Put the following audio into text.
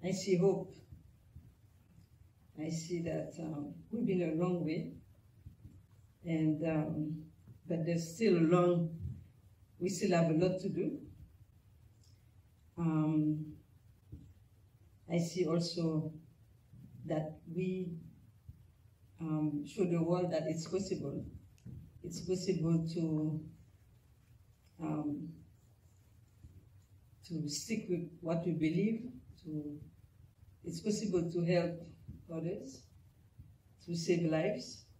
I see hope. I see that we've been a long way, and but there's still we still have a lot to do. I see also that we show the world that it's possible. It's possible to stick with what we believe. It's possible to help others, to save lives,